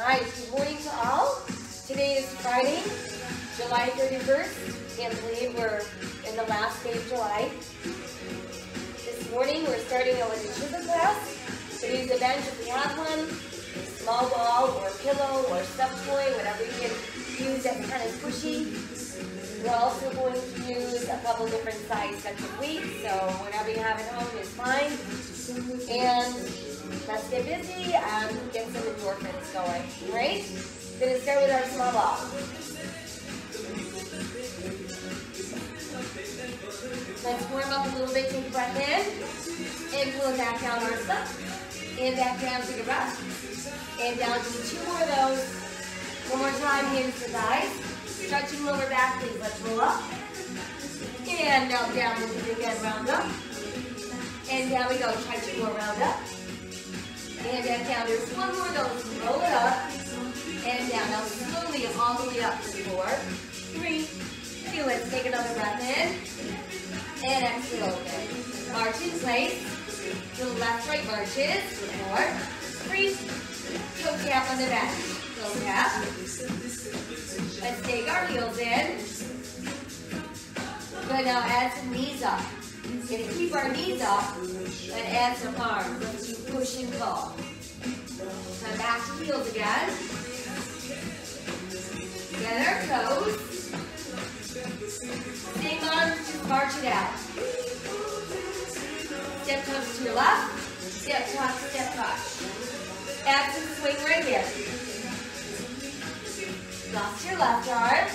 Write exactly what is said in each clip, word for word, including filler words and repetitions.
Hi, good morning to all. Today is Friday, July thirty-first. Can't believe we're in the last day of July. This morning we're starting out with a Chizel class. So use a bench if we have one, a small ball or pillow or stuffed toy, whatever you can use that's kind of squishy. We're also going to use a couple different size sets of weights, so whatever you have at home is fine. And let's get busy and get some endorphins going, right? We're going to start with our small ball. Let's warm up a little bit, take a breath in, and pull it back down, arms up, and back down, take a breath, and down to two more of those. One more time, hands to thighs, stretching lower back, please, let's roll up, and now down, we'll do it again, round up, and down we go, try two more, round up, and back down, there's one more of those, roll it up, and down, now slowly all the way up to four, three, two, let's take another breath in, and exhale open. March in place, to the left, right marches, four, three, toe tap on the bench, toe tap, let's take our heels in, good, now add some knees up, we're going to keep our knees up, and add some arms, let's do push and pull, come back to heels again, get our toes, same arms, just march it out. Step touch to your left, step touch, step touch. Add some swing right here. Lost your left arm.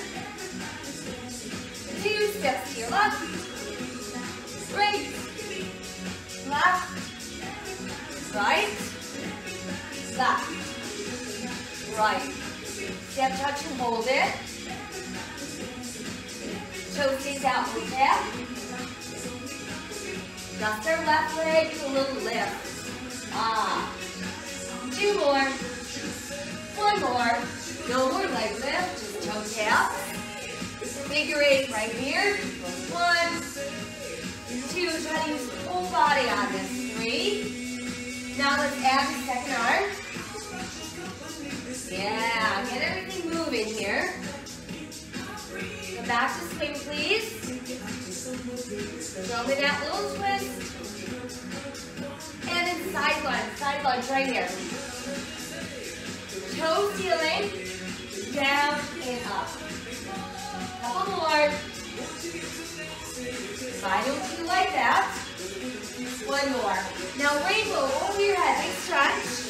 Two steps to your left. Right, left, right, left, right. Step touch and hold it. Toe stays out, we tap. Dust our left leg, do a little lift. Ah. Two more. One more. No more leg lift, just toe tap. Figure eight right here. One, two, try to use the whole body on this. Three. Now let's add the second arm. Yeah, get everything moving here. Come back to swing, please. Throw me that little twist. And then side lunge, side lunge right here. Toe ceiling, down and up. Couple more. Final two like that. One more. Now rainbow over your head, big stretch.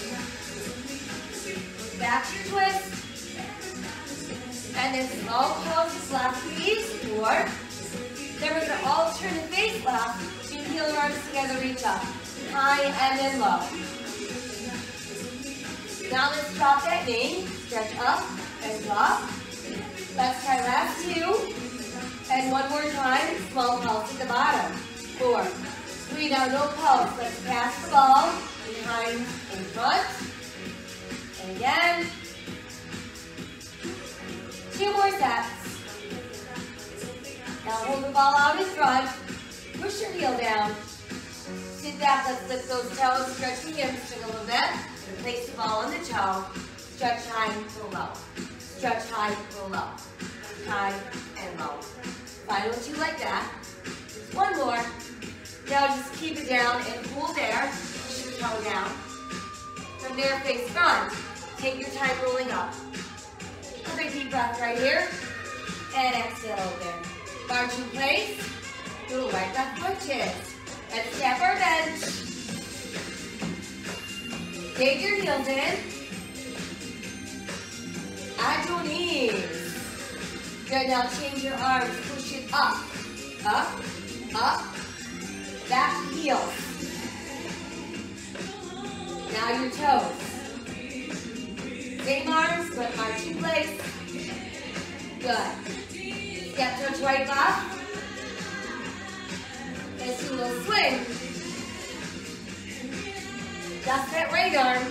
Back to your twist. And then small pulses left, please. Four. Then we're going to alternate the face left. Two heel arms together, reach up. High and then low. Now let's drop that knee. Stretch up and drop. Let's try last two. And one more time. Small pulse at the bottom. Four. Three. Now no pulse. Let's pass the ball. Behind in front. And again. Two more sets. Now hold the ball out in front. Push your heel down. Sit back, let's lift those toes, stretch the hamstring a little bit. And place the ball on the toe. Stretch high, pull low. Stretch high, pull low. High and low. Final two like that. Just one more. Now just keep it down and pull there. Push your toe down. From there, face front. Take your time rolling up. Another deep breath right here. And exhale open. March in place. Do right back punches. Let's step our bench. Take your heels in. Add your knees. Good, now change your arms. Push it up. Up, up. Back to heels. Now your toes. Same arms, but march in place. Good. Step touch right left. Let's do a little swing. Just that right arm.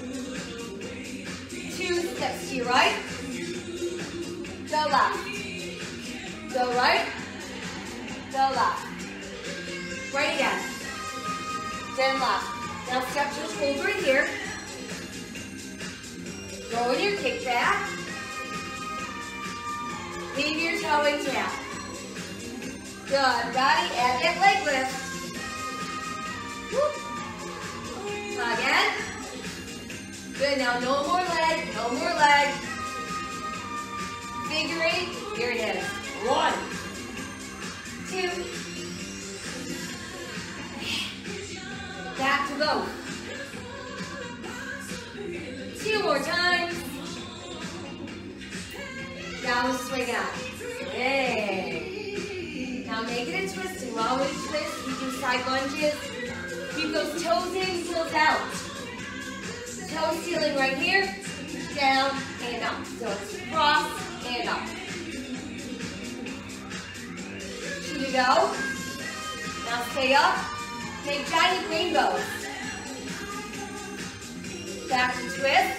Two steps to your right. Go left. Go right. Go left. Right again. Then left. Now step touch hold right here. Go in your kickback. Leave your toe and tap. Good. Ready? Add that leg lift. Whoop. Again. Good. Now no more leg. No more leg. Figure eight. Here it is. One. Two. Back to both. Two more times. Down the swing out. Hey. Now make it a twist. And while we twist, we do side lunges. Keep those toes in, heels out. Toe ceiling right here. Down and up. So it's cross and up. Two to go. Now stay up. Make giant rainbows. Back to twist.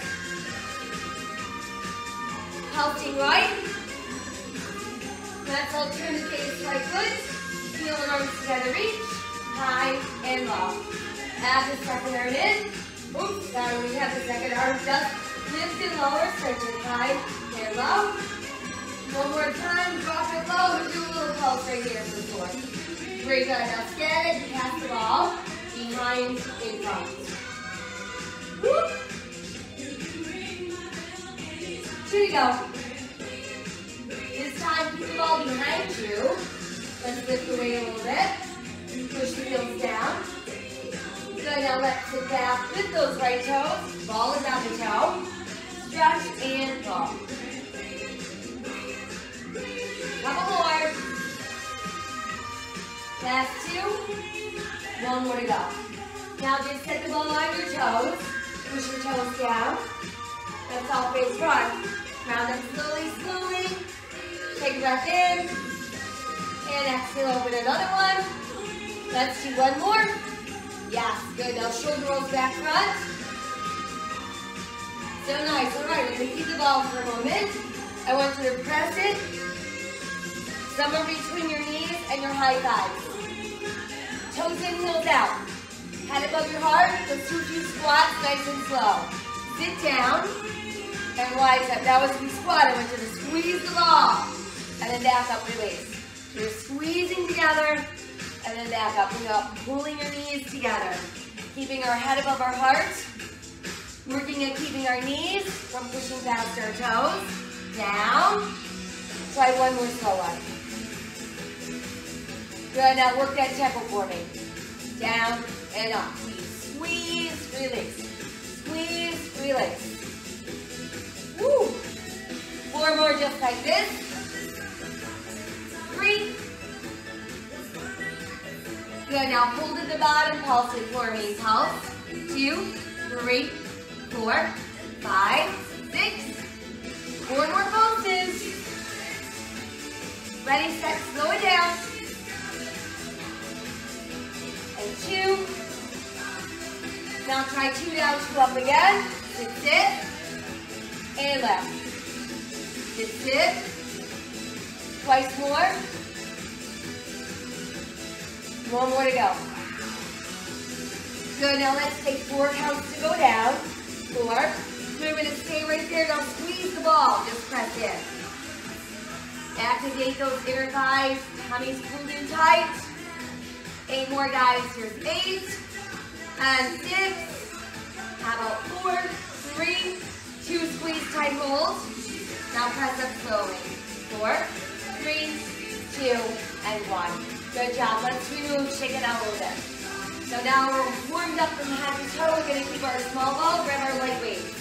Pulsing right. Let's alternate face right foot. Heel and arms together reach. High and low. Add the second arm in. Oops, sorry, we have the second arm just lift and lower. Stretch it high and low. One more time, drop it low. And do a little pulse right here for the floor. Very good. Now scan it, pass the ball behind in front. Whoop. Two to go. This time, keep the ball behind you. Let's lift the weight a little bit. Push the heels down. Good. Now let's sit back. Lift those right toes. Ball is down the toe. Stretch and ball. Couple more. Last two. One more to go. Now just set the ball on your toes. Push your toes down. That's all face front. Round up slowly, slowly. Take a breath in. And exhale, open another one. Let's do one more. Yes, good. Now shoulder rolls back front. So nice. All right, we're going to keep the ball for a moment. I want you to press it somewhere between your knees and your high thighs. Toes in, heels out. Head above your heart. Let's do a few squats, nice and slow. Sit down and rise up. Now as we squat, I want you to squeeze the ball and then back up, release. You're squeezing together and then back up and up, pulling your knees together. Keeping our head above our heart. Working at keeping our knees from pushing past our toes. Down. Try one more slow one. Good, now work that tempo for me. Down and up. Squeeze, release. Squeeze, release. Woo. Four more just like this. Three. Good, now hold at the bottom, pulse it for me. Pulse. Two, three, four, five, six. Four more pulses. Ready, set, slow it down. And two. Now try two down, two up again. Sit, sit. And left. Sit, sit. Twice more. One more to go. Good, now let's take four counts to go down. Four. We're going to stay right there. Now squeeze the ball. Just press in. Activate those inner thighs. Tummy's pulled in tight. Eight more, guys. Here's eight. And six. How about four, three, two, squeeze, tight hold. Now press up slowly. Four, three, two, and one. Good job. Let's remove, shake it out a little bit. So now we're warmed up from head to toe. We're going to keep our small ball, grab our light weights.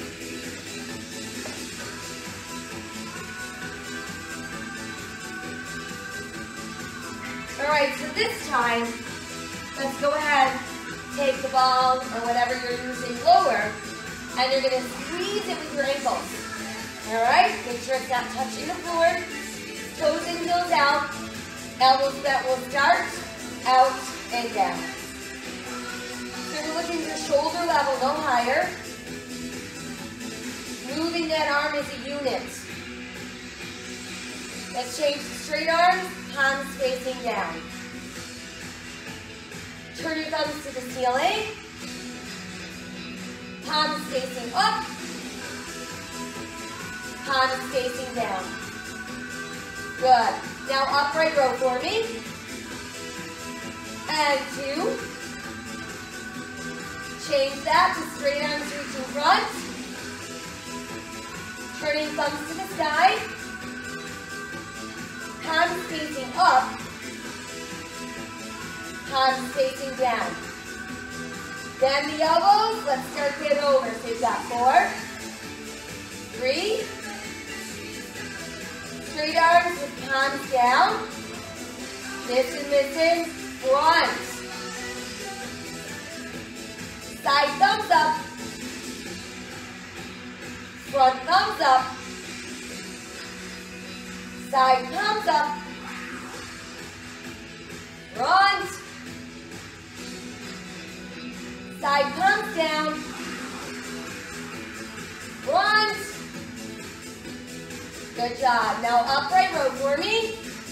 All right, so this time, let's go ahead, take the ball or whatever you're using lower, and you're going to squeeze it with your ankles. All right, make sure it's not touching the floor. Toes and heels out. Elbows that will start, out, and down. So we're looking for shoulder level, no higher. Moving that arm as a unit. Let's change to straight arm, palms facing down. Turn your thumbs to the ceiling. Palms facing up. Palms facing down. Good. Now upright row for me. And two. Change that to straight arms reaching front. Turning thumbs to the sky. Palms facing up. Palms facing down. Bend the elbows. Let's start it over. So you've got four, three. Straight arms with palms down. Listen, listen. Front. Side thumbs up. Front thumbs up. Side thumbs up. Front. Side thumbs down. Front. Good job. Now upright row for me.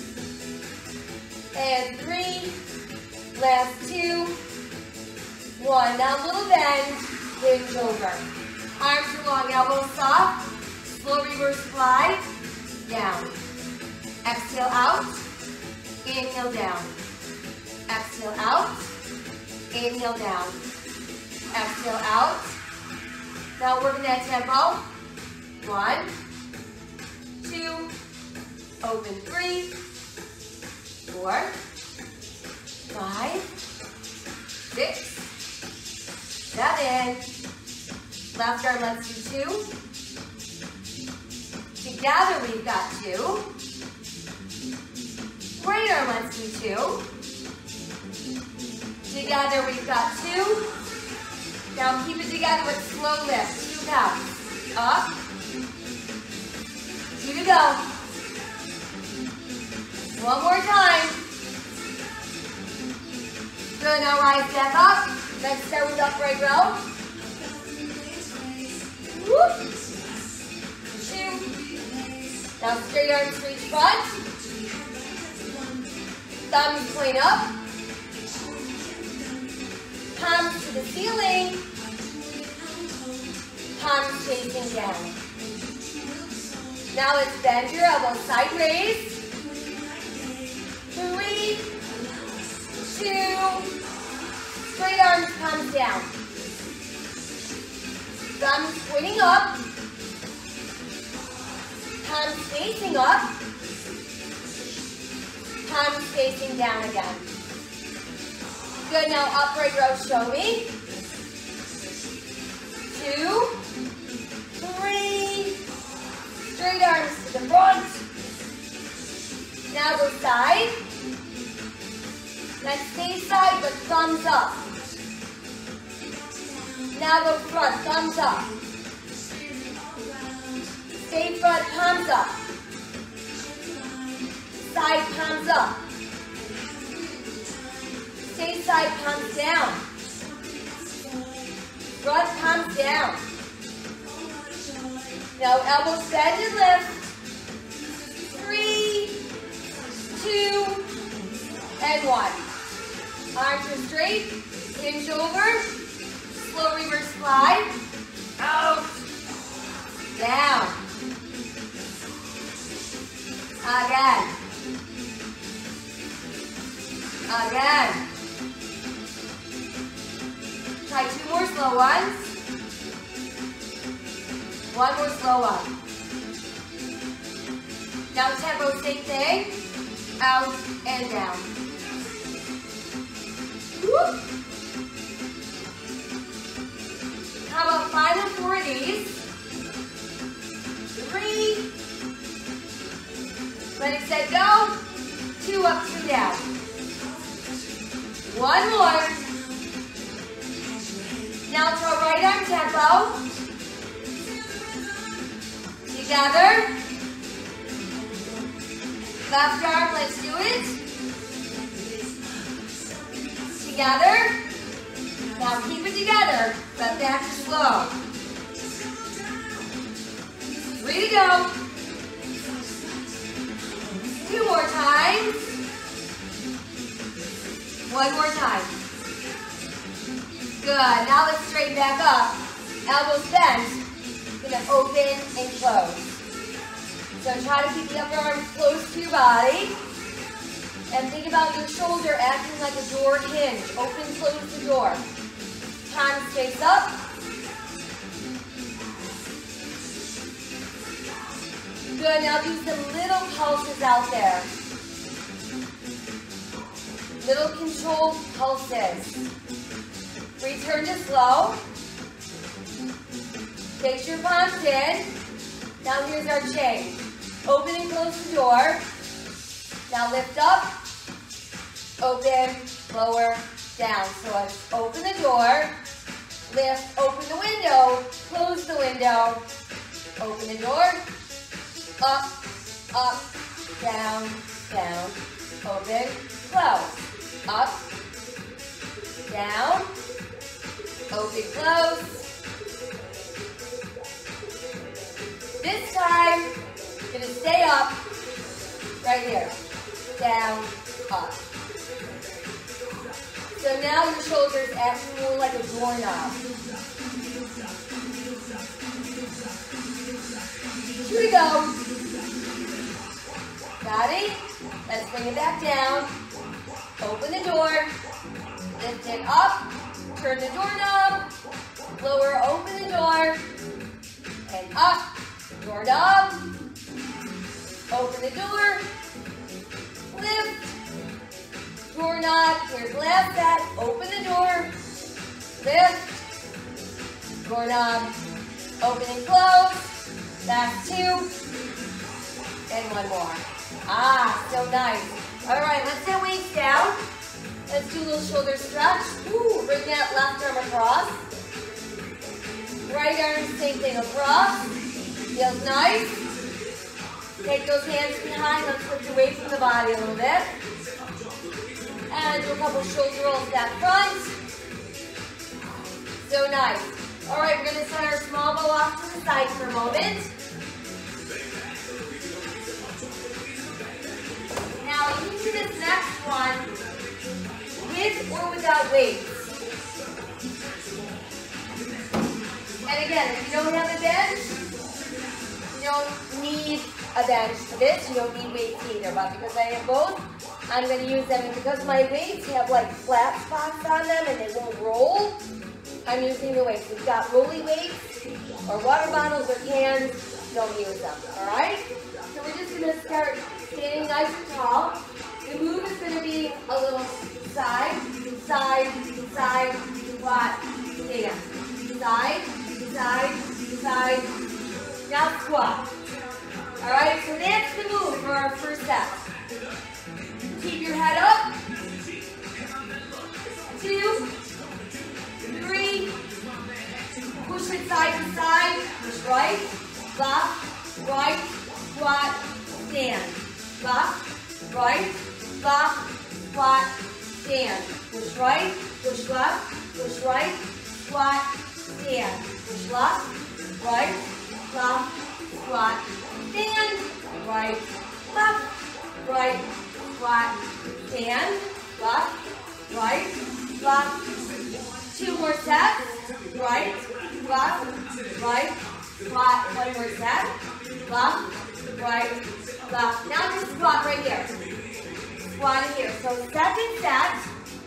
And three. Last two. One. Now little bend. Hinge over. Arms are long, elbows soft. Slow reverse fly. Down. Exhale out. Inhale down. Exhale out. Inhale down. Exhale out. Now working that tempo. One. Two. Open three. Four. Five. Six. Seven. Left arm, let's do two. Together we've got two. Right arm, let's do two. Together we've got two. Now keep it together with slow lift. Two counts. Up. Two to go. One more time. Good, now rise back up. Let's start with upright row. Whoop. Two. Now straight arms reach front. Thumbs point up. Palms to the ceiling. Palms facing down. Now let's bend your elbows sideways. Three, two, straight arms, palms down. Thumbs pointing up. Palms facing up. Palms facing down again. Good, now upright row, show me. Two, three, straight arms to the front. Now go side. Let's stay side, but thumbs up. Now go front, thumbs up. Stay front, palms up. Side, palms up. Stay side, palms down. Front, palms down. Now elbows bend and lift. Three, two, and one. Arms are straight, hinge over. Slow reverse fly. Out. Down. Again. Again. Try two more slow ones. One more slow one. Now tempo, same thing. Out and down. Whoop. How about five and four of these? Three. Let it set go. Two up, two down. One more. Now to our right arm tempo. Together. Left arm, let's do it. Together. Now keep it together, but back to slow. Three to go. Two more times. One more time. Good. Now let's straighten back up. Elbows bent. Gonna open and close. So try to keep the upper arms close to your body. And think about your shoulder acting like a door hinge. Open, close the door. Palms face up. Good, now do some little pulses out there. Little controlled pulses. Return to slow. Take your palms in. Now here's our change. Open and close the door. Now lift up, open, lower, down. So let's open the door, lift, open the window, close the window, open the door, up, up, down, down, open, close, up, down, open, close. This time, you're gonna stay up, right here, down, up. So now your shoulders acting more like a doorknob. Here we go. Got it? Let's bring it back down. Open the door, lift it up, turn the doorknob, lower, open the door, and up. Doorknob, open the door, lift, doorknob, here's the last set, open the door, lift, doorknob, open and close, last two, and one more. Ah, so nice. All right, let's get weights down. Let's do a little shoulder stretch. Ooh, bring that left arm across. Right arm, same thing across. Feels nice. Take those hands behind. Let's lift your weight from the body a little bit. And do a couple shoulder rolls down front. So nice. All right, we're going to set our small bow off to the side for a moment. Now, you can do this next one with or without weights. And again, if you don't have a bench, you don't need a bench for this. You don't need weights either. But because I have both, I'm going to use them. And because my weights have like flat spots on them and they won't roll, I'm using the weights. We've got rolly weights or water bottles or cans. Don't use them. All right? So we're just going to start standing nice and tall. The move is going to be a little side, side, side, squat, stand. Side, side, side. Now squat. All right, so that's the move for our first set. Keep your head up. Two, three. Push it side to side. Push right, left, right, squat, stand. Left, right, left, squat, stand. Push right, push left, push right, squat, stand. Push left, right, left, squat, stand. Right, left, right, squat, stand. Left, right, left. Two more sets. Right, left, right, squat. One more set. Left, right, left. Now just squat right here. Squat in here. So second set,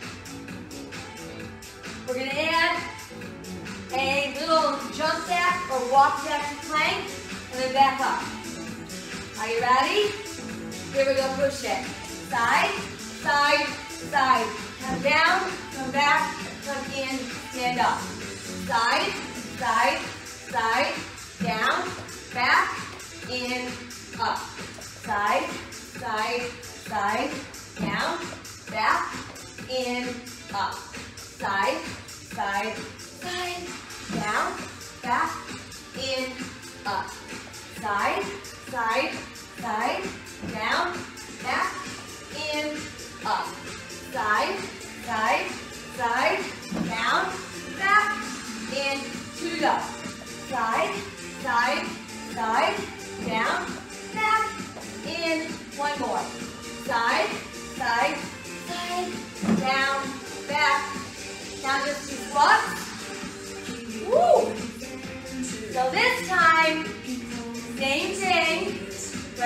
we're going to add a little jump jack or walk jack to plank, and then back up. Are you ready? Here we go, push it. Side, side, side. Come down, come back, come in, stand up. Side, side, side, down, back, in, up. Side, side, side, down, back, in, up. Side, side, side, down, back, in, up. Side, side, side, down, back, in, up. Side, side, side, down, back, in, two to go. Side, side, side, down, back, in, one more. Side, side, side, down, back. Now just two squats. Woo! So this time, same thing.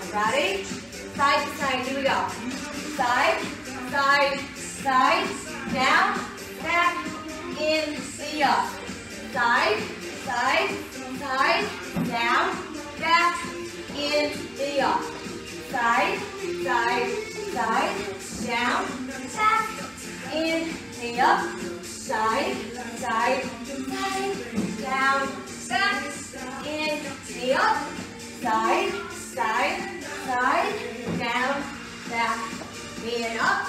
Ready? Side to side, here we go. Side, side, side, down, back, in, the up. Side, side, side, down, back, in, the up. Side, side, side, down, back, in, the up. Side, side, side, down, back, in, the up. Side, side, side, down, back, in, up.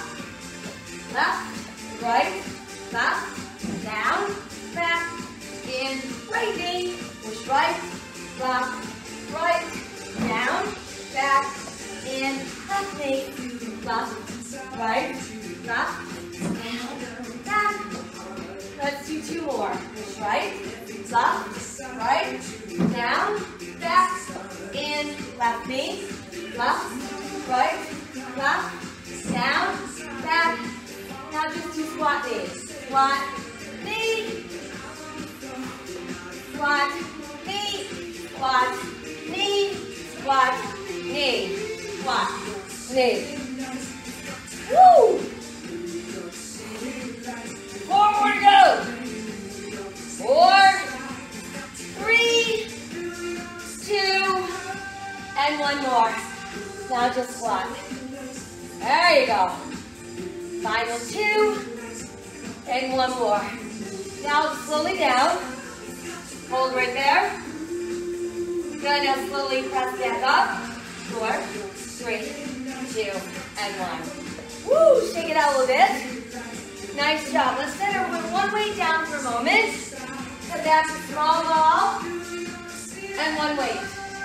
Left, right, left, down, back, in, right knee, push right, left, right, down, back, in, left knee, left, right, left, down, back. Let's do two more. Push right, left, right, down, back, in, left knee, left, right, left, down, back. Now just do squat knees. Squat, knee, squat, knee, squat, knee, squat, knee, squat, knee. Woo! Four more to go. Four, three, two, and one more. Now just squat. There you go. Final two, and one more. Now slowly down. Hold right there. Good, now slowly press back up. Four, three, two, and one. Woo, shake it out a little bit. Nice job. Let's set our one weight down for a moment. Come back to small ball. And one weight.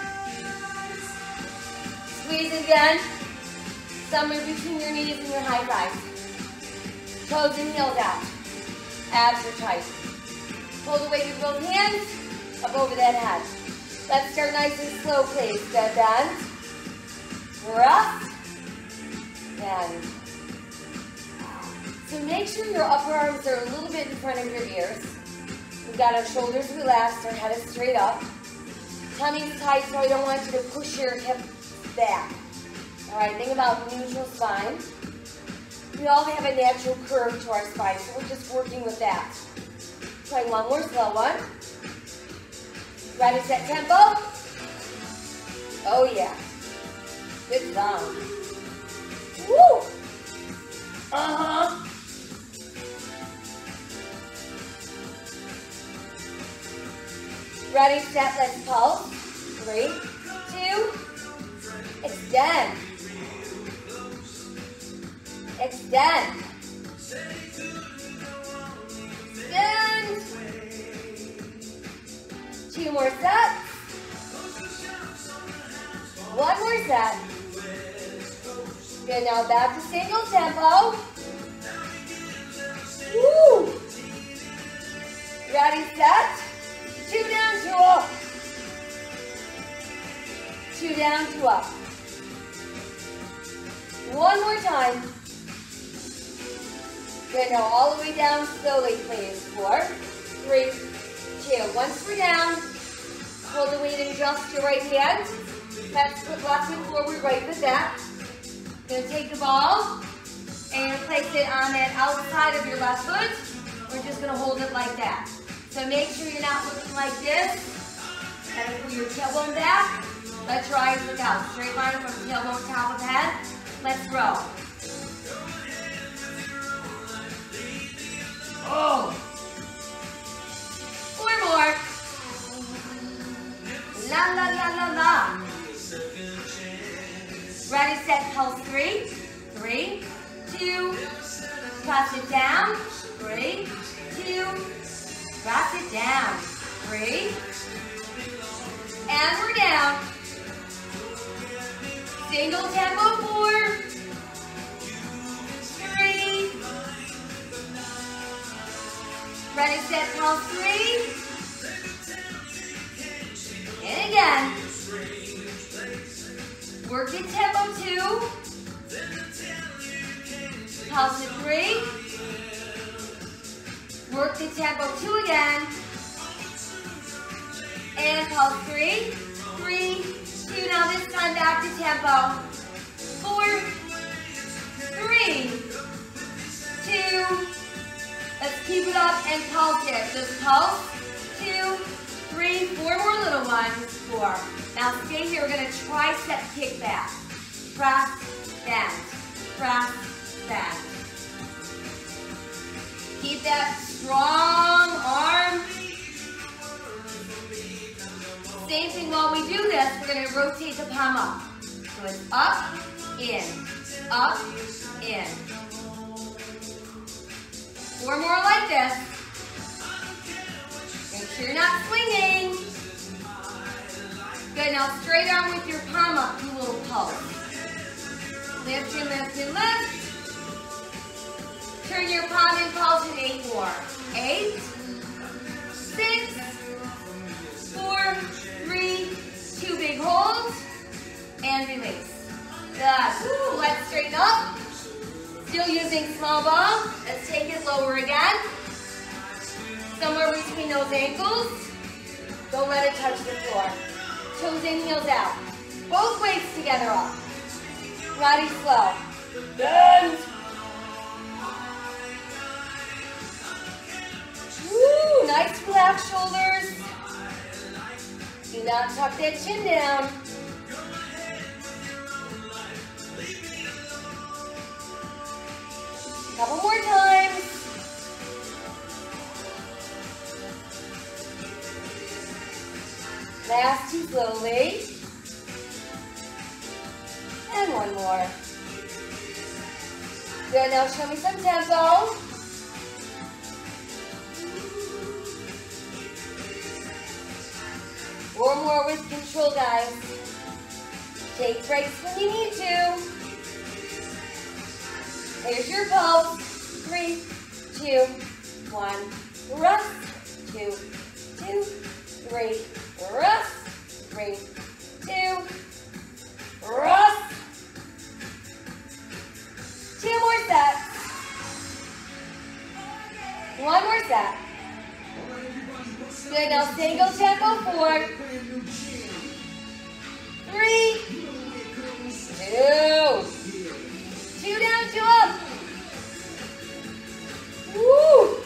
Squeeze again. Somewhere between your knees and your high thighs. Toes and heels out. Abs are tight. Hold the weight with both hands up over that head. Let's start nice and slow, please. Step bend. Breath. Bend. So make sure your upper arms are a little bit in front of your ears. We've got our shoulders relaxed, our head is straight up. Tummy's tight, so I don't want you to push your hips back. All right, think about neutral spine. We all have a natural curve to our spine, so we're just working with that. Try one more slow one. Ready, set, tempo. Oh yeah. Good job. Woo! Uh-huh. Ready, set, let's pulse. Three, two, extend. Extend. Extend. Two more sets. One more set. Good, now back to single tempo. Woo! Ready, set. Two down, two up. Two down, two up. One more time. Good, now all the way down slowly, please. Four, three, two. Once we're down, hold the weight and adjust your right hand. Let's put left foot forward, right foot back. You're going to take the ball and place it on that outside of your left foot. We're just going to hold it like that. So make sure you're not looking like this. And pull your tailbone back. Let your eyes look out. Straight line from tailbone to top of the head. Let's row. Oh. Four more. La la la la la. Ready, set, pulse. Three, three, two. Press it down. Three, two. Press it down. Three. And we're down. Single tempo. Four. Three. Ready, set, pulse. Three. And again. Work in tempo. Two. Pulse at three. Work the tempo. Two again. And pulse. Three. Three. Two. two, now this time back to tempo. Four, three, two, let's keep it up and pulse it. Just pulse, two, three, four more little ones, four. Now stay here, we're gonna tricep kick back. Press, bend, press, bend. Keep that strong arm. Same thing while we do this, we're gonna rotate the palm up. So it's up, in, up, in. Four more like this. Make sure you're not swinging. Good, now straight arm with your palm up, do a little pulse. Lift and lift and lift. Turn your palm and pulse in eight more. Eight, six, four, three, two big holds, and release. Good. Woo, let's straighten up. Still using small ball. Let's take it lower again. Somewhere between those ankles. Don't let it touch the floor. Toes in, heels out. Both weights together up. Body slow. Bend. Woo, nice relaxed shoulders. Do not tuck that chin down. Couple more times. Last two slowly. And one more. Good, now show me some tempo. Four more with control, guys. Take breaks when you need to. Here's your pulse. Three, two, one. Rest. Two, two, three. Rest. Three, two. Rest. Two more sets. One more set. Good, now single tempo, four. Three. Two. Two down, two up. Woo.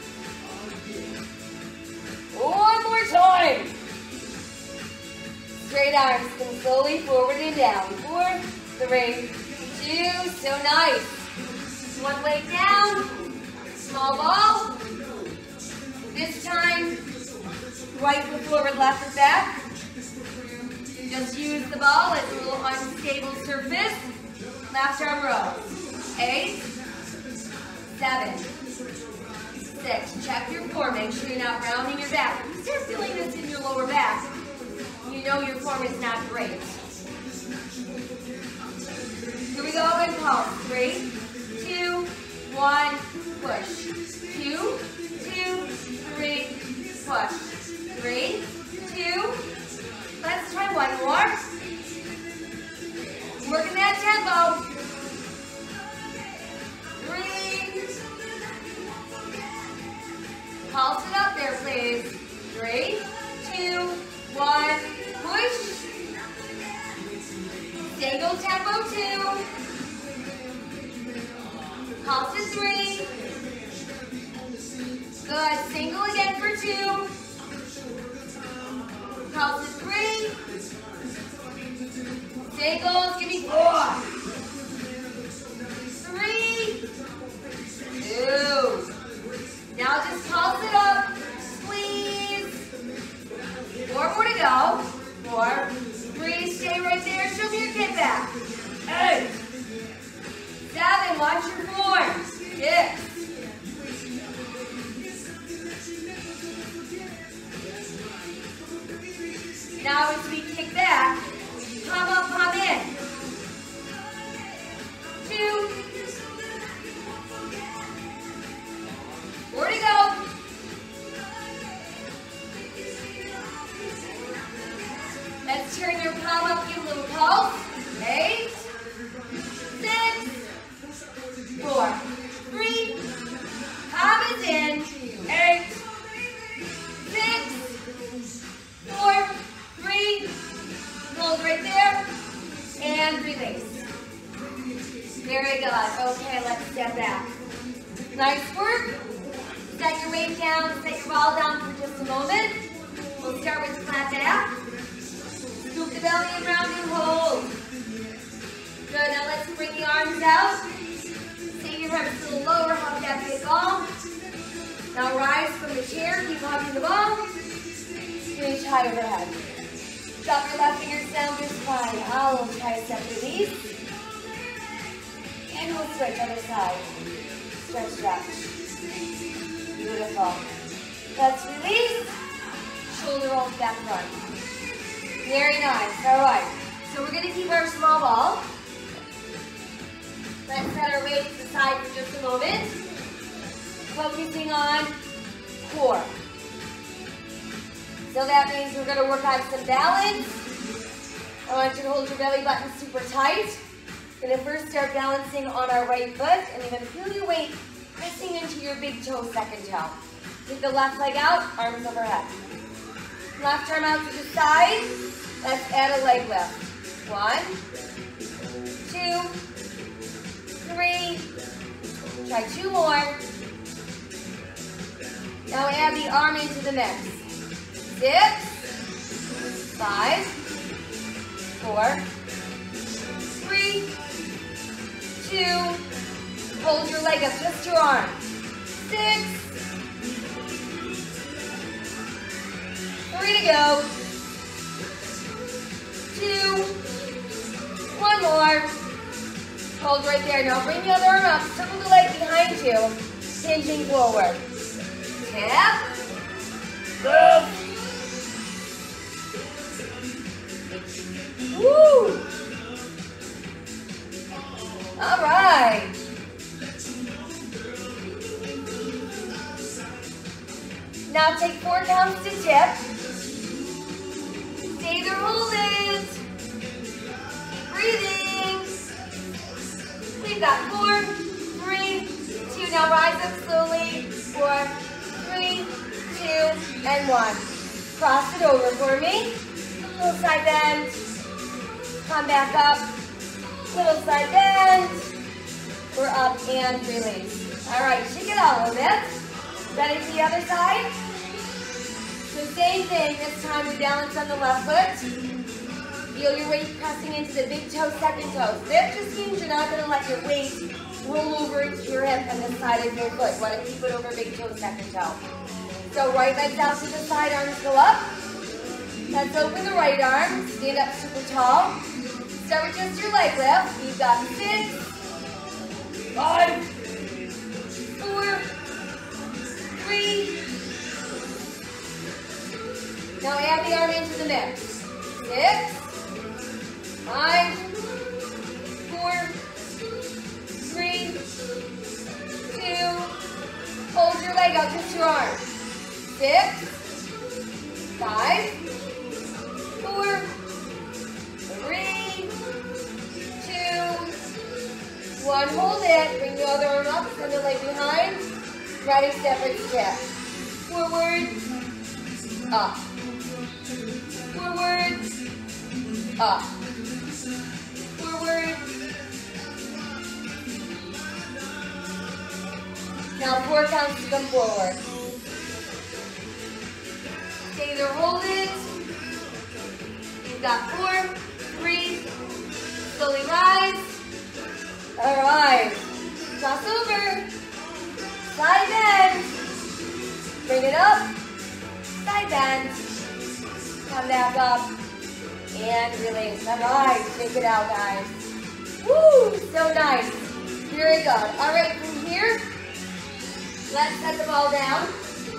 One more time. Straight arms, come slowly forward and down. Four, three, two, so nice. One leg down, small ball. This time, right foot forward, left foot back. Just use the ball as a little unstable surface. Last arm rows. Eight, seven, six. Check your core. Make sure you're not rounding your back. If you start feeling this in your lower back, you know your form is not great. Here we go and pulse. Three, two, one, push. Two, two, three, push. Three, two. Let's try one more. Working that tempo. Three. Pulse it up there, please. Three, two, one, push. Single tempo, two. Pulse to three. Good, single again for two. Pulse to three. Singles, give me four. Three. Two. Now just pulse it up. Squeeze. Four more to go. Four. Three, stay right there. Show me your kid back. Eight. Seven, watch your form. Six. Now as we kick back, palm up, palm in. Okay, let's step back. Nice work. Set your weight down, set your ball down for just a moment. We'll start with flat back. Scoop the belly around and hold. Good, now let's bring the arms out. Take your hips a little lower, hug that big ball. Now rise from the chair, keep hugging the ball. Reach high overhead. Drop your left fingers down your spine. I'll tricep release. And we'll switch other side. Stretch, stretch. Beautiful. Let's release. Shoulder rolls back front. Very nice. All right. So we're going to keep our small ball. Let's set our weights aside for just a moment. Focusing on core. So that means we're going to work on some balance. I want you to hold your belly button super tight. We're going to first start balancing on our right foot, and you're going to feel your weight pressing into your big toe, second toe. Take the left leg out, arms overhead. Left arm out to the side. Let's add a leg lift. One, two, three. Try two more. Now add the arm into the mix. Six, five, four, three, two, hold your leg up, just your arm. Six, three to go. Two, one more. Hold right there. Now bring the other arm up, circle the leg behind you, hinging forward. Tap, go. Woo! All right. Now take four counts to tip. Stay there, hold it. Keep breathing. We've got four, three, two. Now rise up slowly. Four, three, two, and one. Cross it over for me. Little side bend. Come back up. Little side bend. We're up and release. All right, shake it out a little bit. Ready for the other side? So same thing. This time we balance on the left foot. Feel your weight pressing into the big toe, second toe. That just means you're not going to let your weight roll over into your hip and the side of your foot. You want to keep it over big toe, second toe. So right legs out to the side, arms go up. Let's open the right arm. Stand up super tall. Start with just your leg lift. You've got six, five, four, three. Now add the arm into the mix. Six, five, four, three, two. Hold your leg out, just your arm. Six, five, four, three, two, one. Hold it. Bring the other arm up, send the leg behind. Ready, separate step. Forward, up. Forward, up. Forward. Now four counts to come forward. Stay there, hold it. You've got four, three, slowly rise. All right, cross over, side bend, bring it up, side bend, come back up, and release. All right, shake it out, guys. Woo, so nice. Very good. All right, from here, let's set the ball down.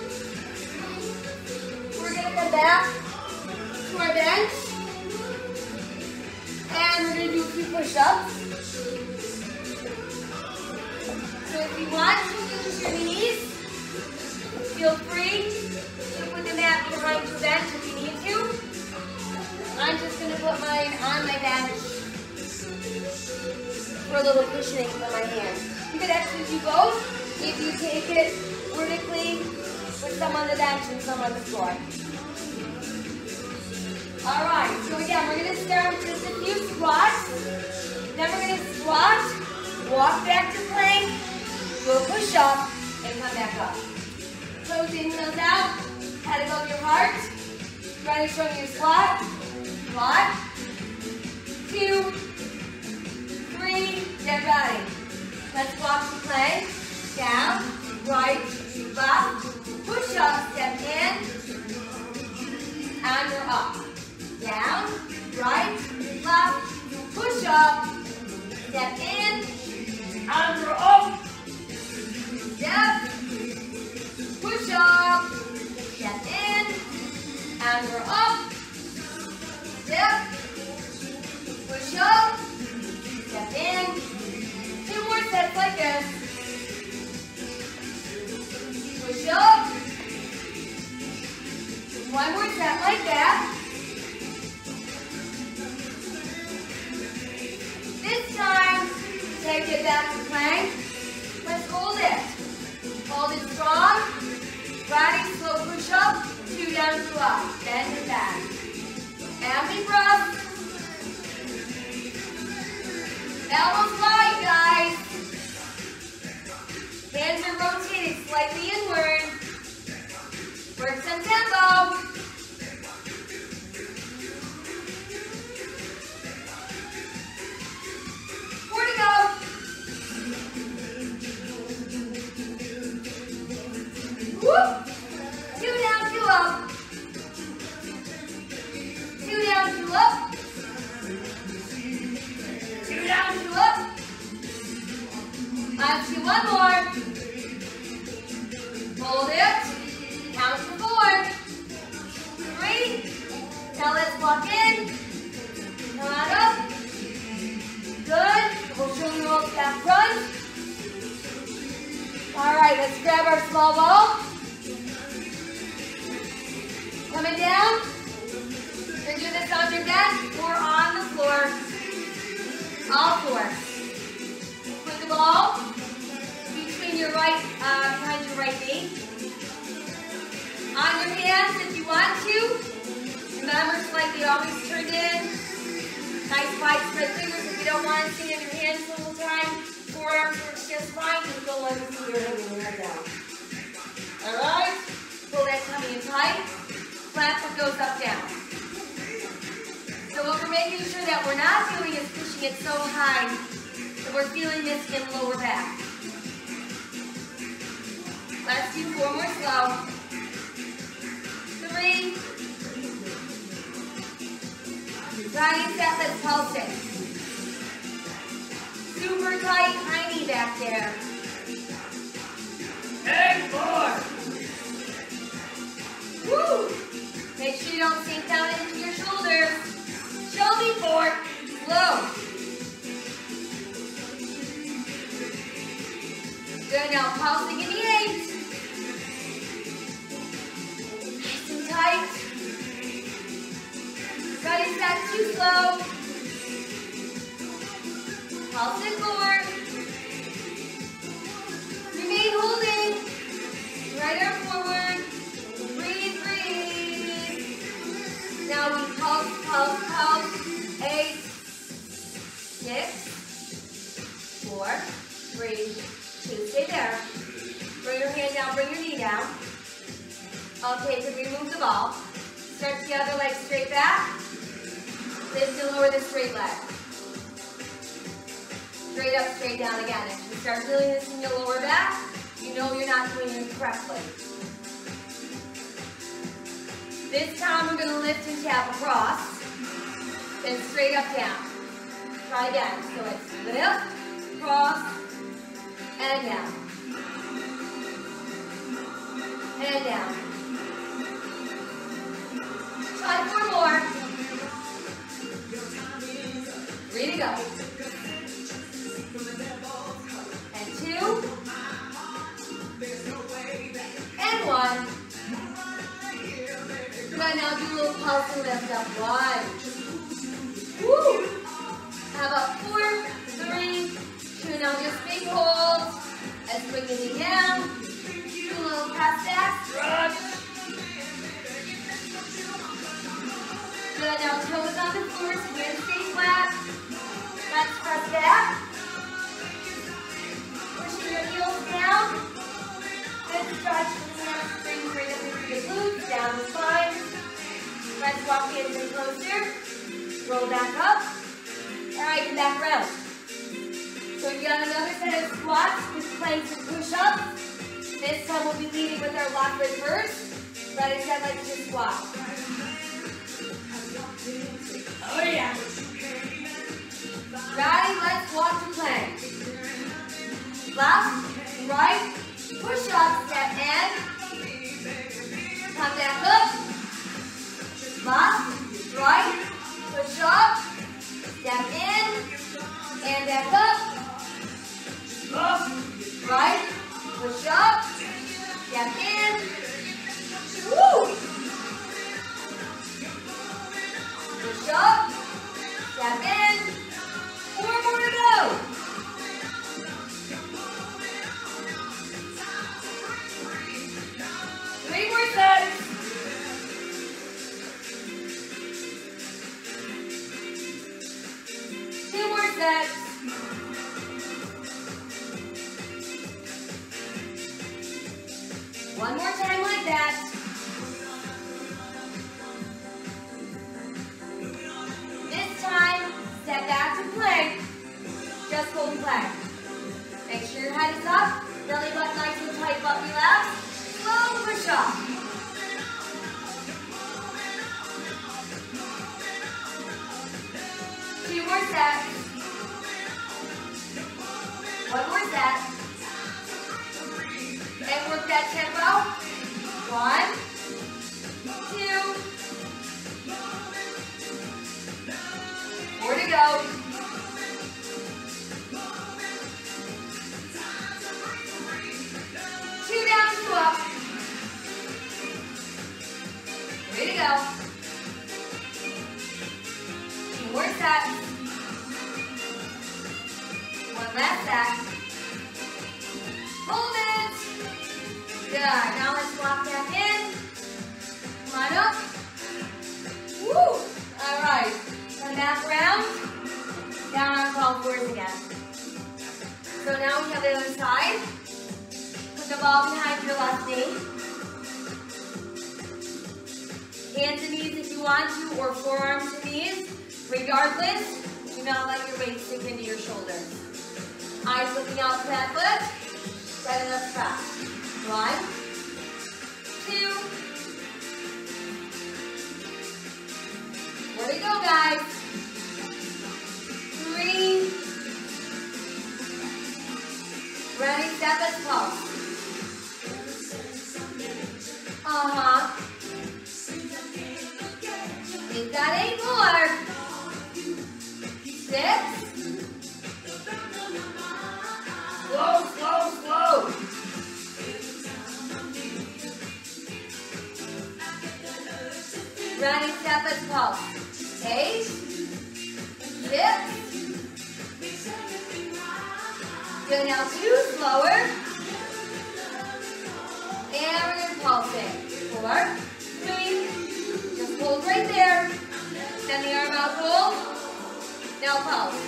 We're gonna come back to our bench, and we're gonna do a few push-ups. So if you want to use your knees, feel free to put the mat behind your bench if you need to. I'm just going to put mine on my bench for a little cushioning for my hands. You could actually do both if you take it vertically with some on the bench and some on the floor. All right, so again, we're going to start with just a few squats. Then we're going to squat Walk back to plank. Do a push up and come back up. Toes in, heels out. Head above your heart. Ready to show your squat. One, two, three. Get ready. Let's walk to plank. Down, right, left. Push up, step in. And you're up. Down, right, left. Push up. Step in. And you're up. Step. Push up. Step in. And you're up. Step. Push up. Step in. Two more sets like this. Push up. One more set like that. This time, take it back to plank. Let's hold it. Hold it strong. Ready, slow push up. Two down, two up. Bend it back. And big breath. Elbows wide, guys. Hands are rotated slightly inward. Work some tempo. Four to go. Whoop. Two down, two up. Two down, two up. Two down, two up. Let's do one more. Hold it. Count to four. Three. Now let's walk in. Come on up. Good. We'll show you all back front. All right, let's grab our small ball. Coming down. You're going to do this on your desk or on the floor. All fours. Put the ball between your right, uh, behind your right knee. On your hands if you want to. Remember, slightly always turned in. Nice wide spread fingers if you don't want to see in your hands the whole time. Forearms works just fine. Just don't let me see your head when you're down. Alright? Pull that tummy in tight. Flat foot goes up, down. So what we're making sure that we're not doing is pushing it so high that we're feeling this in lower back. Let's do four more slow. Three. Ready, set, let's pulse it. Super tight, tiny back there. And four. Woo! Make sure you don't sink down into your shoulders. Show me four. Slow. Good, now pulsing in the eight. Nice and tight. Ready, set, too slow. Pulse in four. Remain holding. Right arm forward. Breathe, breathe. Now we pulse, pulse, pulse. Eight, six, four, three, two. Stay there. Bring your hand down, bring your knee down. Okay, so remove the ball. Stretch the other leg straight back. Lift and lower the straight leg. Straight up, straight down again. If you start feeling this in your lower back, you know you're not doing it correctly. This time we're going to lift and tap across, then straight up, down. Try again. So it's lift, cross, and down. And down. Try four more. Three to go. And two. And one. Good, now do a little pulse and lift up. One. Woo! How about four, three, two. Now just big hold. Let's bring the knee down. Do a little press back. Stretch. Good, now toes on the floor so hands stay flat. Let's press back. hands in closer. Roll back up. All right, and back round. So we got another set of squats with planks and push-ups. This time we'll be leading with our lock leg first. But instead, let's just squat. Oh yeah. Ready? Let's walk to plank. Left, right, push up, step in. Come back up. Left, right, push up, step in, and back up. Left, right, push up, step in. Woo! Push up, step in. Four more to go. Three more sets. Two more sets. One more time like that. This time, step back to plank. Just hold plank. Make sure your head is up. Belly button nice and tight, butt relaxed. Slow push up. Two more sets. One more set. And work that tempo. One, two, more to go. Two down, two up. Way to go. Two more sets. One last set. Hold it. Good. Now let's walk back in. Come on up. Woo. All right. Come back round. Down on all fours again. So now we have the other side. Put the ball behind your left knee. Hands and knees if you want to, or forearms to knees. Regardless, do not let your weight sink into your shoulders. Eyes looking out for that foot. Set it up fast. One, two. Where to go, guys? Three. Ready, step, let's pulse. Uh-huh. We've got eight more. Six. Slow, slow, slow. Ready, step, let's pulse. Eight. Six. Good, now two, slower. And we're going to pulse it. Four, three. Just hold right there. Send the arm out, hold. Now pulse.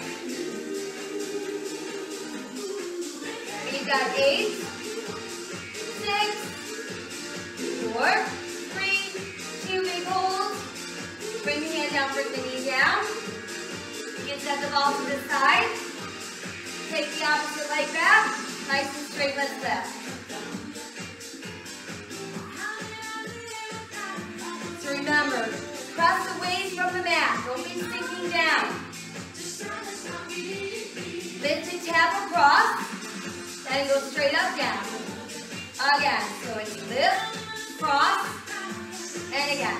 We've got eight, six, four, three, two, big hold. Bring the hand down, bring the knee down. You can set the ball to the side. Take the opposite leg back. Nice and straight, let's lift. So remember, press away from the mat. Don't be sinking down. Lift and tap across. And go straight up, down. Again. So it's lift, cross, and again.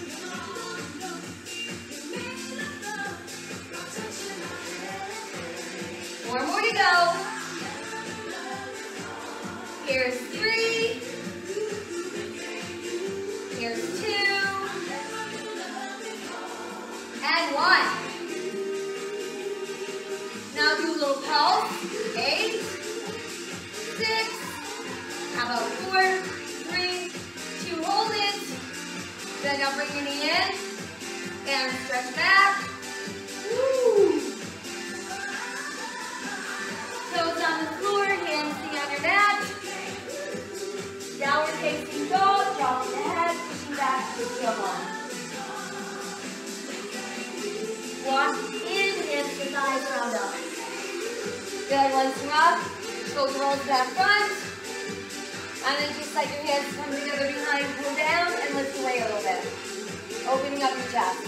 Four more to go. Here's three. Here's two. And one. Now do a little pulse. Eight. Six. How about four? Three. Two. Hold it. Then now bring your knee in. And stretch back. Woo. Toes on the floor, hands sitting on your mat. Downward facing dog, dropping the head, pushing back to the heel ball. the thighs round up. Good, lengthen up. Shoulder rolls back front. And then just let your hands come together behind, pull down, and lift away a little bit. Opening up your chest.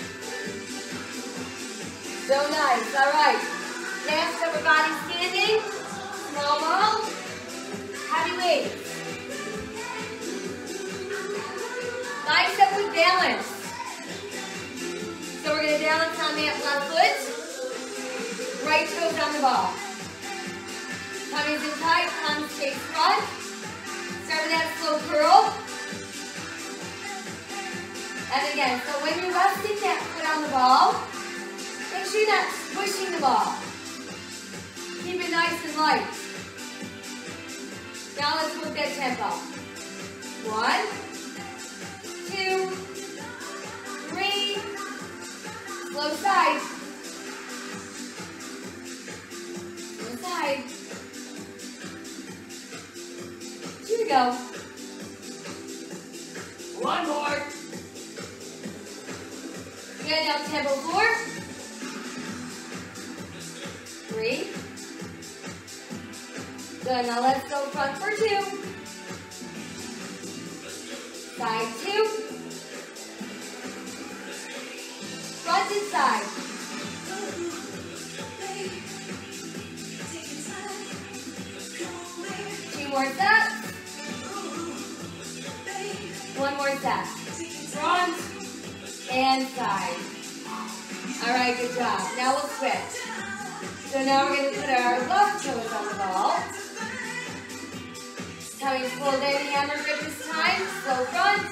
So nice. All right. Last upper body standing. Small ball. Heavy weights. Nice up with balance. So we're going to balance on that left foot. Right toes on the ball. Tummy's in tight, palms face front. Start with that slow curl. And again, so when you're resting that foot on the ball, make sure you're not squishing the ball. Keep it nice and light. Now let's work that tempo. One, two, three, slow side. Slow side. Here we go. One more. Good, now tempo four. Three. Good, now let's go front for two. Side two. Front and side. Two more sets. One more set. Front and side. All right, good job. Now we'll switch. So now we're going to put our left toes on the ball. Tummy pulled in, hammer grip this time. Slow front.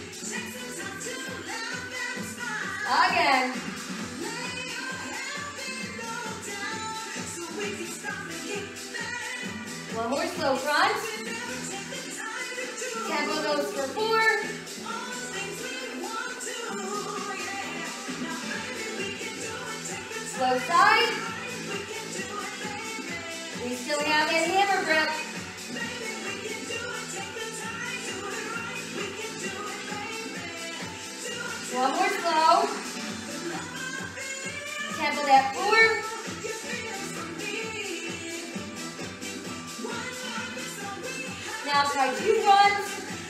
Again. One more slow front. Tempo goes for four. Slow side. We still have that hammer grip. One more slow. Tempo that four. Now try two fronts.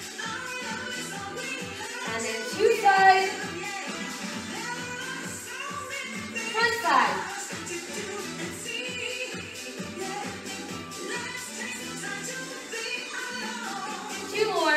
And then two sides. Front side. Two more.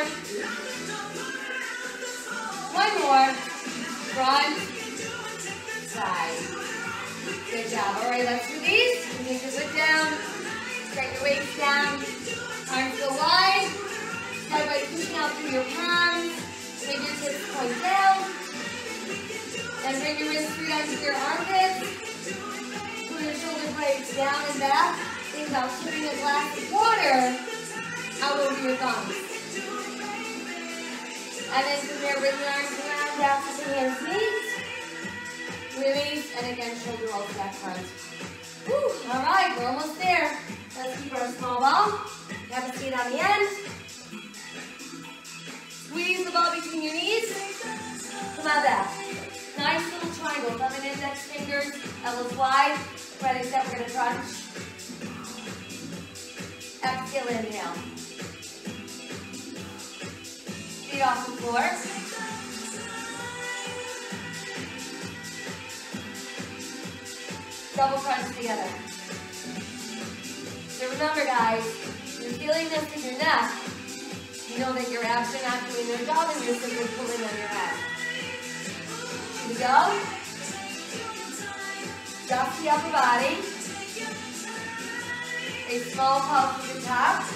One more. Front side. Good job. All right, let's do these. Take your foot down. Straighten your waist down. Arms go wide. Start by pushing out through your palms. Make your hips point down. Then bring your wrists straight onto your armpits. Pull your shoulder blades down and back. Think about tipping a glass of water out over your thumbs. And then from there, bring the arms around, back to the hands, knees. Release, and again, shoulder rolls back front. Woo, all right, we're almost there. Let's keep our small ball. Have a seat on the end. Squeeze the ball between your knees. Come on back. Nice little triangle. Thumb and index fingers, elbows wide. Ready, set, we're going to crunch. Exhale, inhale. Feet off the floor. Double crunch together. So remember, guys, you're feeling this in your neck. You know that your abs are not doing their job and you're simply pulling on your head. Here we go. Drop the upper body. A small pulse to the top.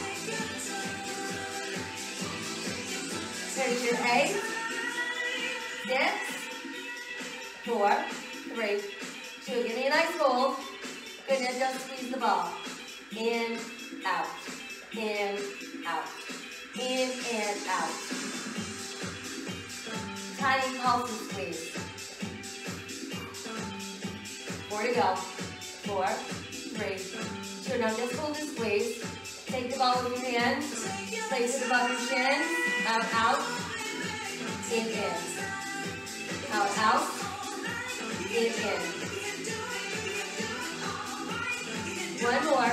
Here's your eight, six, four, three, two. Give me a nice hold. Good, now just squeeze the ball. In, out, in, out, in and out. Tiny pulse and squeeze. Four to go. Four, three, two. Now just hold and squeeze. Take the ball with your hand. Place it above your chin. Out, out. In, in. Out, out. In, in. One more.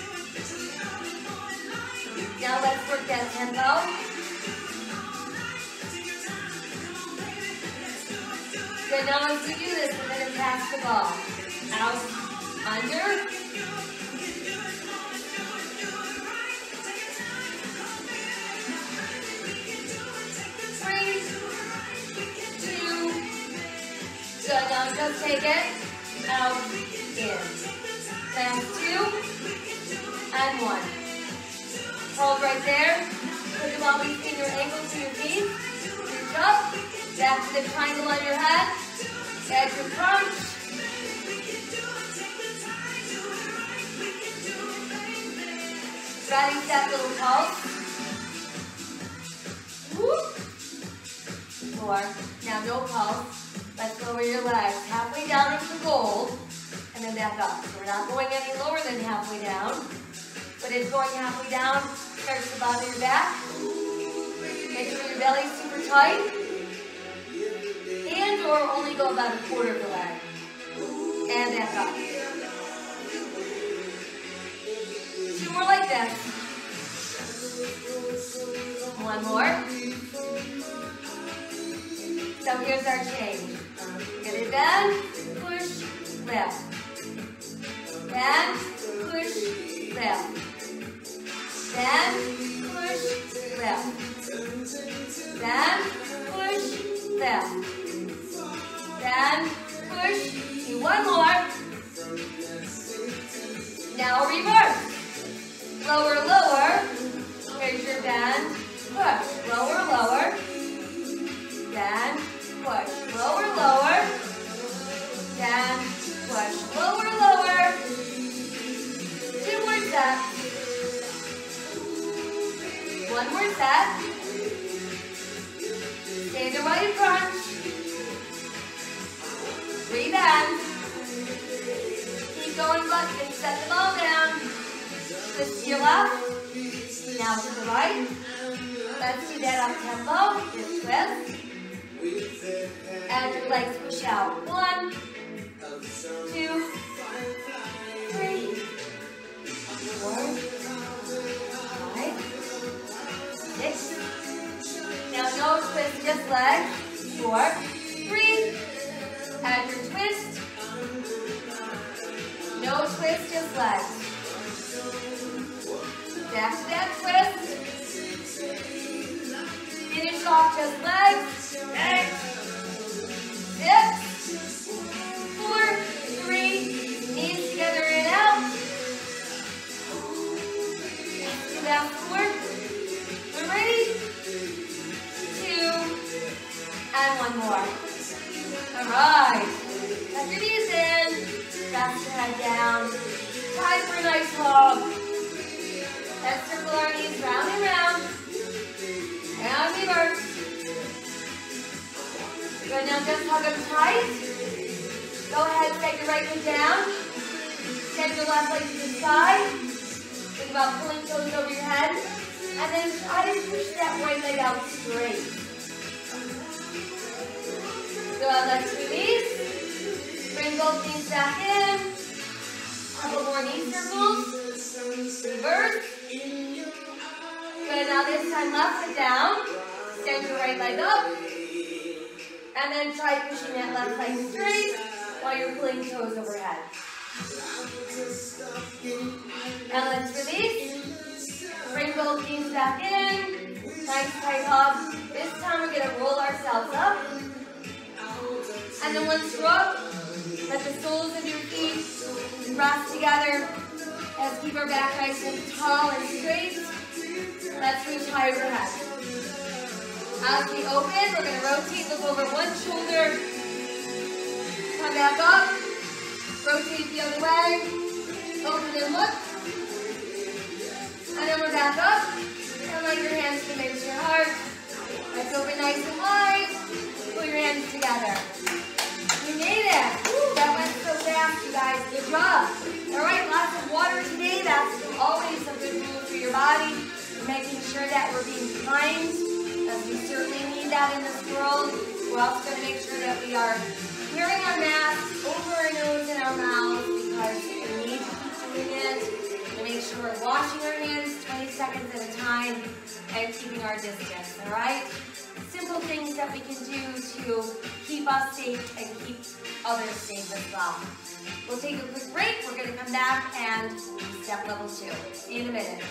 Now let's work that tempo. Good, now as we do this, we're going to pass the ball. Out, under. Three, two, good, now just take it. Out, in. Pass two, and one. Hold right there. Put the ball between your ankles to your feet. Reach up. Back to the triangle on your head. Edge your crunch. Ready, set, little pulse. Whoop. Four. Now no pulse. Let's lower your legs. Halfway down into the gold. And then back up. So we're not going any lower than halfway down. But it's going halfway down. Start to the bottom of your back. Make sure your belly's super tight. And or only go about a quarter of the leg. And back up. Two more like this. One more. So here's our change. Get it bend, push, lift. Bend, push, lift. Bend, push, lift. Bend, push, lift. Then push, do one more. Now reverse. Lower, lower. Here's your bend. Push, lower, lower. Then push, lower, lower. Then push, lower, lower. Two more sets. One more set. Stay the right crunch. Rebend. Keep going, but you can set the ball down. Twist to your left. Now to the right. Let's do that up tempo. Just twist. And your legs push out. One, two, three, four, five, six. Now no twist, just legs. Four, three. And your twist. No twist, just legs. Back to that twist. Finish off just legs. Six, six, four, three. Knees together and out. Back to that four. Three, two, and one more. All right. Tuck your knees in. Press your head down. Time for a nice hug. Let's circle our knees round and round. And reverse. Good, now just hug them tight. Go ahead, set your right leg down. Extend your left leg to the side. Think about pulling toes over your head. And then try to push that right leg out straight. Good, let's release. Bring both knees back in. Couple more knee circles. Reverse. Good, now this time left foot down. Extend your right leg up. And then try pushing that left leg straight while you're pulling toes overhead. Now let's release. Bring both knees back in. Nice tight hug. This time we're going to roll ourselves up. And then once you're up, let the soles of your feet rest together. Let's keep our back nice and tall and straight. Let's reach high overhead. As we open, we're going to rotate, look over one shoulder. Come back up. Rotate the other way. Open and look. And then we're back up. And let your hands come into your heart. Let's open nice and wide. Pull your hands together. You made it. Woo, that went so fast, you guys. Good job. All right, lots of water today. That's always a good rule for your body. Making sure that we're being kind, as we certainly need that in this world. We're also going to make sure that we are wearing our masks over our nose and our mouths because we need doing it. To make sure we're washing our hands twenty seconds at a time and keeping our distance, all right? Simple things that we can do to keep us safe and keep others safe as well. We'll take a quick break. We're going to come back and do step level two. See you in a minute.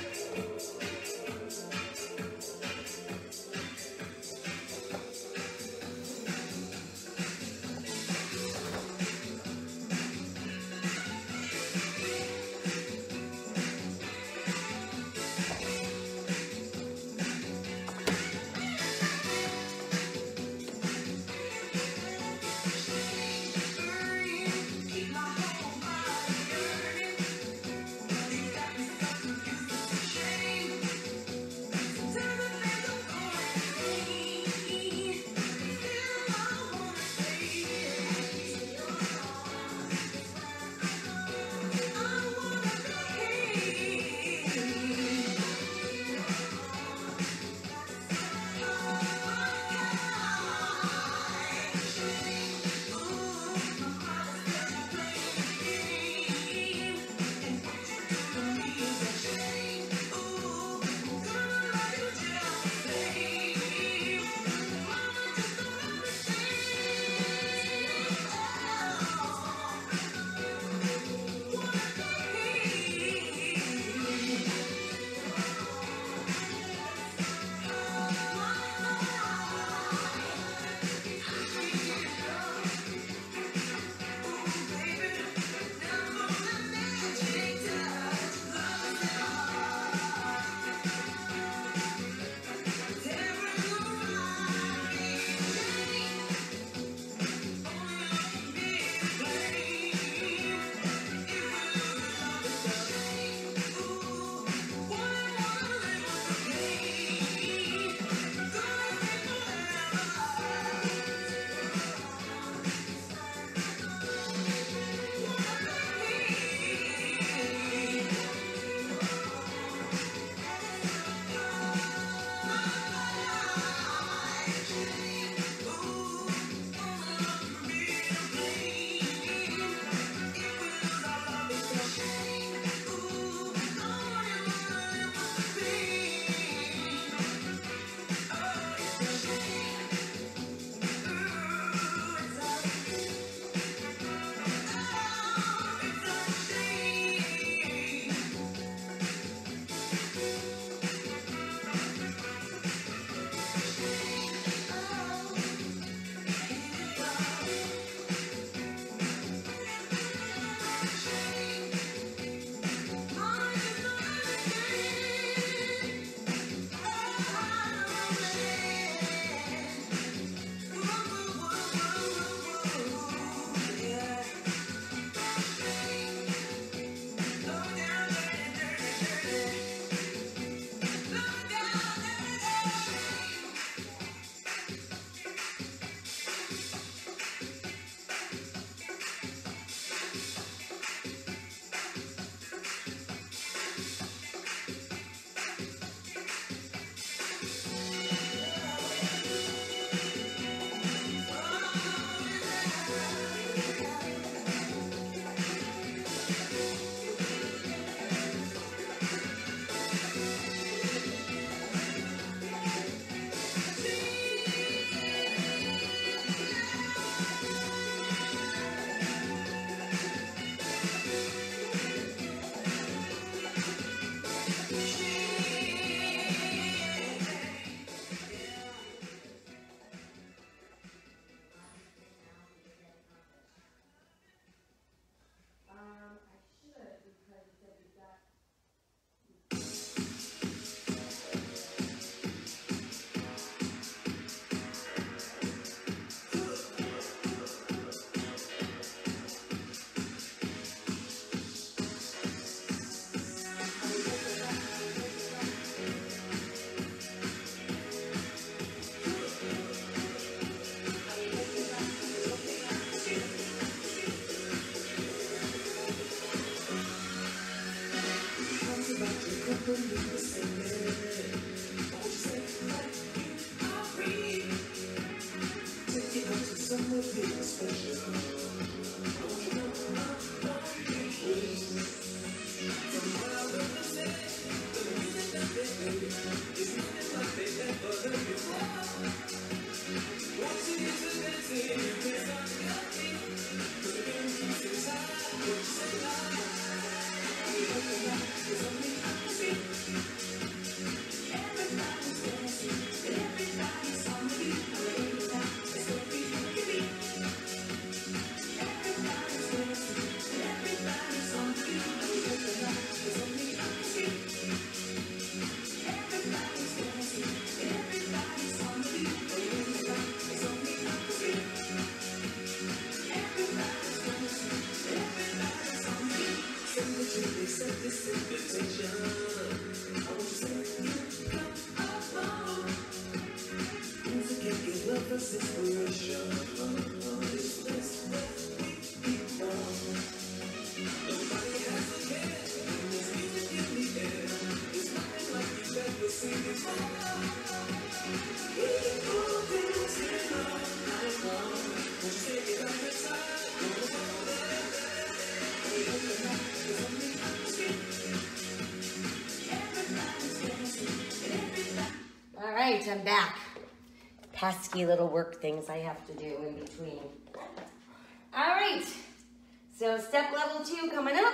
I'm back. Pesky little work things I have to do in between. All right, so step level two coming up.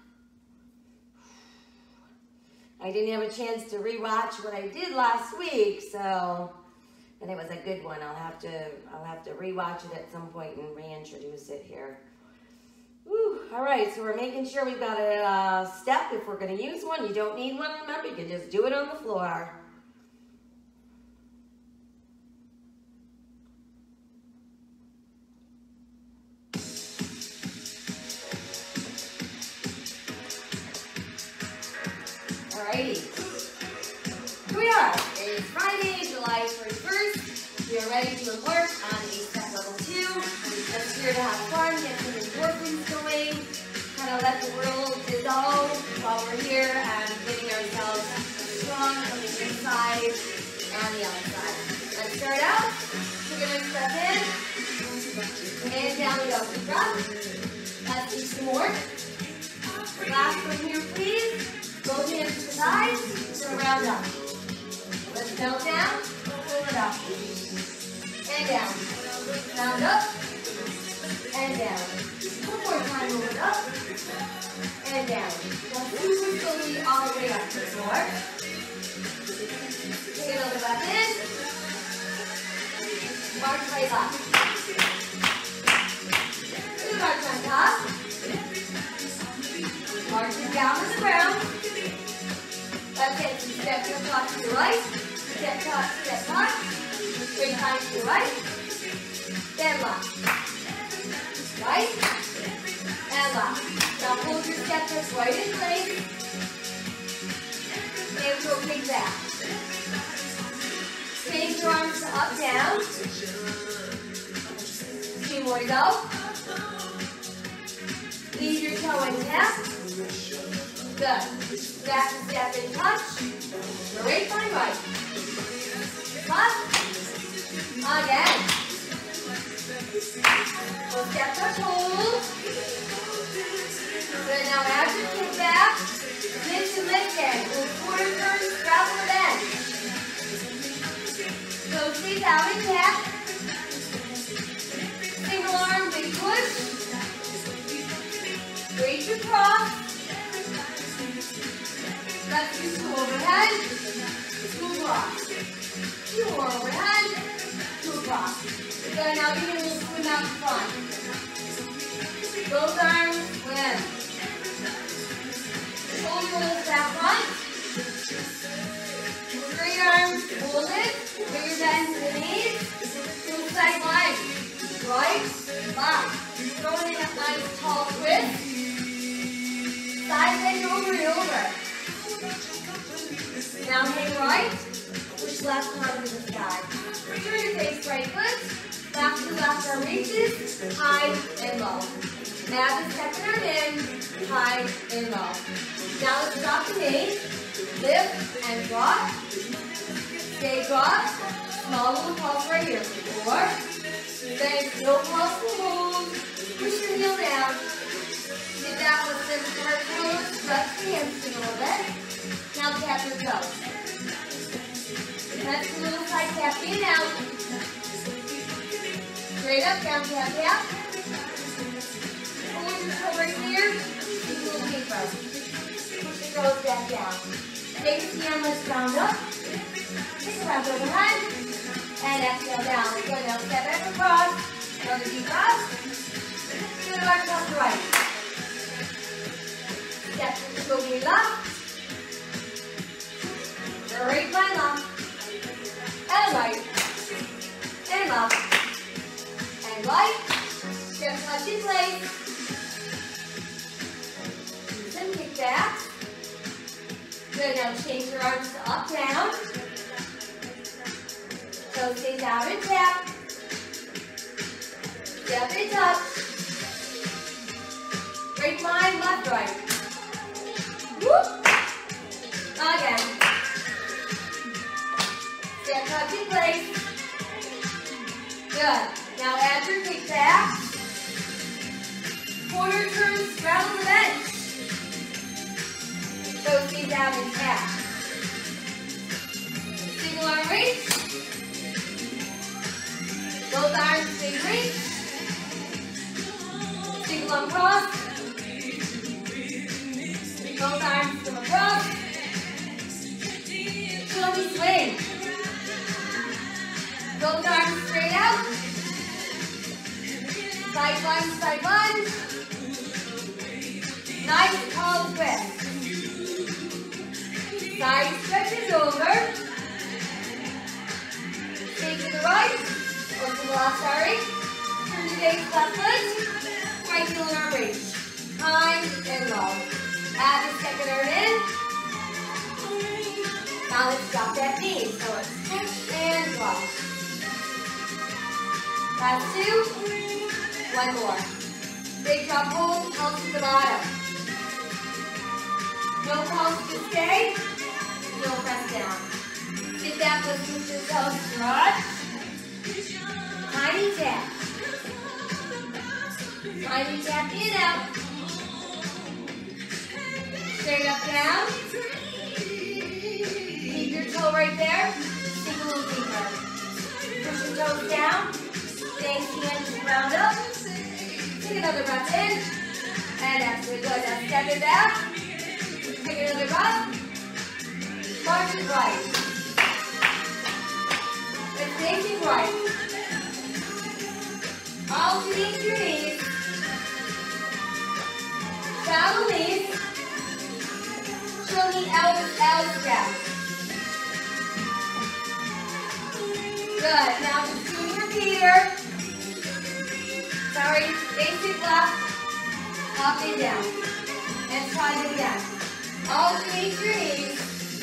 I didn't have a chance to rewatch what I did last week, so, and it was a good one. I'll have to, I'll have to rewatch it at some point and reintroduce it here. Woo. All right, so we're making sure we've got a uh, step if we're going to use one. You don't need one, remember, you can just do it on the floor. Alrighty, here we are. It is Friday, July thirty-first. We are ready to embark on a step level two. Let's here to have fun, get some endorphins going, kind of let the world dissolve while we're here and getting ourselves strong from the inside and the outside. Let's start out. We're going to step in, and down we go. Deep breath. Let's do some more. Last one here, please. Both hands to the sides, turn around up. Let's melt down, pull it up. And down. Round up. And down. One more time, roll it up. And down. Now super slowly all the way up to the floor. Take another breath in. March right up. Two march on top. Marching down to the ground. Let's get some step touch to the right, step touch, step touch, bring time to the right, then left, right, and left. Now hold your step touch right in place, and go kick back. Take your arms up, down, two more to go. Leave your toe in tap. Good. Back to step and touch. Great fine right. Left. Again. So step touch hold. Good. Now as you kick back, lift and lift again. Go forward first, travel the bend. So stay out and tap. Single arm, big push. Reach across. Let's do two overhead, two across. Two more overhead, two across. Good, now begin to swim out in front. Both arms swim. Shoulder rolls back front. Straight arms, hold it. Bring your bend to the knees. Move side line. Right, left. Throwing in a nice tall twist. Side bend over and over. Now hang right, push left arm to the sky. Turn your face right foot, left to left arm reaches, high and low. Now the second arm in, high and low. Now let's drop the knee, lift and drop. Stay dropped, small little pulse right here. Four, then no pulse to hold, push your heel down. Get that with some heart toes, stretch the hamstring a little bit. Now tap your toes. Straight up, down, tap, tap. Pull your toe right here. Keep a little deeper. Push the toes back down. Take the hand, let's round up. Just wrap overhead. And exhale down. Good, now step back across. Another deep breath. Good arch across the right. Step to the shoulder left. Straight line left. And right. And left. And right. Step left in place. Do some kickbacks. Good, now change your arms to up, down. Toe stays out and tap. Step and touch. Straight line, left, right. Whoop. Again. Step touch in place. Good. Now add your kickback. Corner turn, straddle the bench. Toe stays out and tap. Single arm reach. Both arms stay reach. Single arm cross. Both arms come across. Show me swing. Both arms straight out. Side lunge, side lunge. Nice tall twist. Side stretches over. Stay to the right. Or to the left, sorry. Turn to base left foot. Right heel in our reach. High and low. Add the second arm in. Now let's drop that knee. So it's push and drop. Last two. One more. Big drop hold, pulse to the bottom. No pulse to stay. No press down. Sit back, listen to the toes. Stretch. Tiny tap. Tiny tap in out. Straight up down. Keep your toe right there. Sink a little deeper. Push the toes down. Stay hands round up. Take another breath in. And exhale. Good. Now step it back. Take another breath. March it right. Let's take it right. Alternate your knees. Travel knees. Show me L, L step. Good. Now just do your repeater. Sorry. Basic left. Up and down. And try it again. Alternate your knees.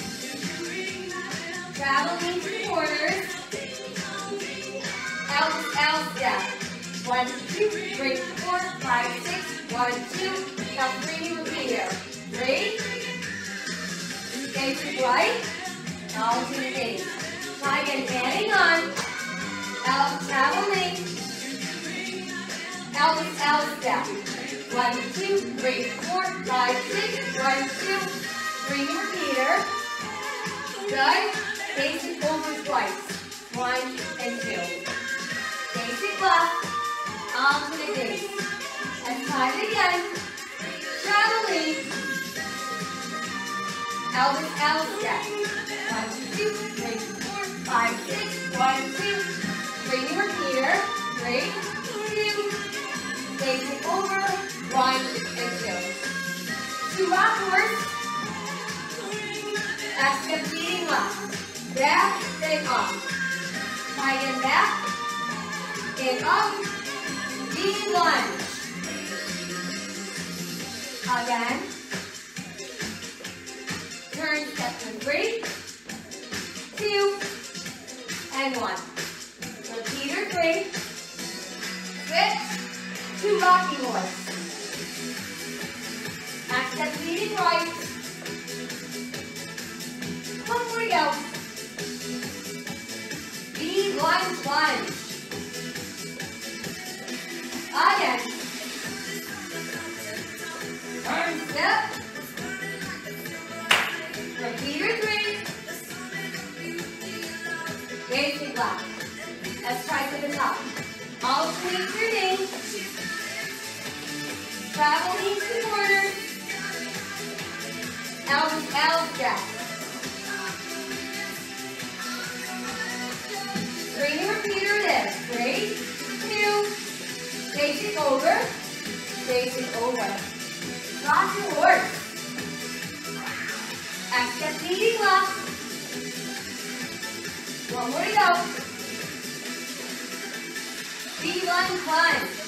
Travel knees to corners. L, L step. One, two, three, four, five, six. One, two. Now three, repeat here. Three. Basic right. Alternate knees. Try again, panning on. L, travel knee. L, L step. One, two, three, four, five, six. One, two, three, repeater. Good. Basic over twice. One and two. Basic left. Alternate knees. And try it again. Travel knee. Elvis L step. One, two, three, four, five, six. One, two. Three repeater. Three, two. Basic over. One and two. Two backwards. Exhale, beating left. Back, then up. Try again, back. And up. Deep lunge. Again. Turn, step to three, two, and one. Repeater three. Switch. Two rocking horse. Back step leading right. One more to go. Lead lunge, lunge. Again. Turn, step. Repeater three. Basic left. Let's try to the top. Alternate your knee. Travel knees to corner. Elbows out stretch. Bring your repeater in. Three, two, face it over, face it over. Rock your horse. Exhale, leading left. One more to go. V one climb.